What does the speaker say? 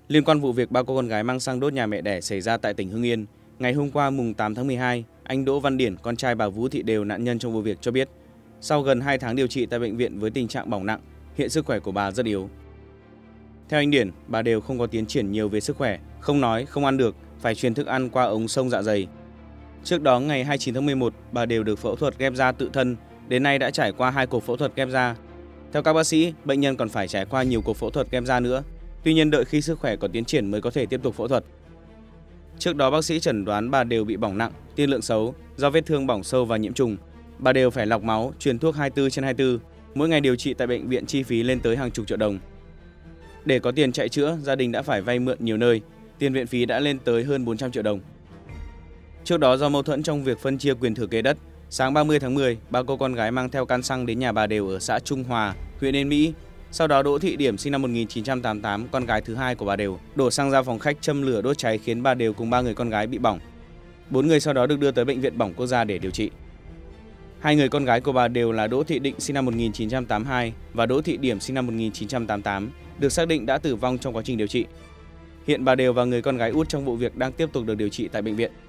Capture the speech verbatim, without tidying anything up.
Liên quan vụ việc ba cô con gái mang xăng đốt nhà mẹ đẻ xảy ra tại tỉnh Hưng Yên, ngày hôm qua mùng tám tháng mười hai, anh Đỗ Văn Điển, con trai bà Vũ Thị Đều, nạn nhân trong vụ việc cho biết, sau gần hai tháng điều trị tại bệnh viện với tình trạng bỏng nặng, hiện sức khỏe của bà rất yếu. Theo anh Điển, bà Đều không có tiến triển nhiều về sức khỏe, không nói, không ăn được, phải truyền thức ăn qua ống xông dạ dày. Trước đó ngày hai mươi chín tháng mười một, bà Đều được phẫu thuật ghép da tự thân, đến nay đã trải qua hai cuộc phẫu thuật ghép da. Theo các bác sĩ, bệnh nhân còn phải trải qua nhiều cuộc phẫu thuật ghép da nữa. Tuy nhiên đợi khi sức khỏe có tiến triển mới có thể tiếp tục phẫu thuật. Trước đó bác sĩ chẩn đoán bà Đều bị bỏng nặng, tiên lượng xấu do vết thương bỏng sâu và nhiễm trùng. Bà Đều phải lọc máu, truyền thuốc hai mươi tư trên hai mươi tư, mỗi ngày điều trị tại bệnh viện chi phí lên tới hàng chục triệu đồng. Để có tiền chạy chữa, gia đình đã phải vay mượn nhiều nơi, tiền viện phí đã lên tới hơn bốn trăm triệu đồng. Trước đó do mâu thuẫn trong việc phân chia quyền thừa kế đất, sáng ba mươi tháng mười, ba cô con gái mang theo can xăng đến nhà bà Đều ở xã Trung Hòa, huyện Yên Mỹ. Sau đó Đỗ Thị Điểm sinh năm một nghìn chín trăm tám mươi tám, con gái thứ hai của bà Đều, đổ xăng ra phòng khách châm lửa đốt cháy khiến bà Đều cùng ba người con gái bị bỏng. Bốn người sau đó được đưa tới bệnh viện bỏng quốc gia để điều trị. Hai người con gái của bà Đều là Đỗ Thị Định sinh năm một nghìn chín trăm tám mươi hai và Đỗ Thị Điểm sinh năm một nghìn chín trăm tám mươi tám được xác định đã tử vong trong quá trình điều trị. Hiện bà Đều và người con gái út trong vụ việc đang tiếp tục được điều trị tại bệnh viện.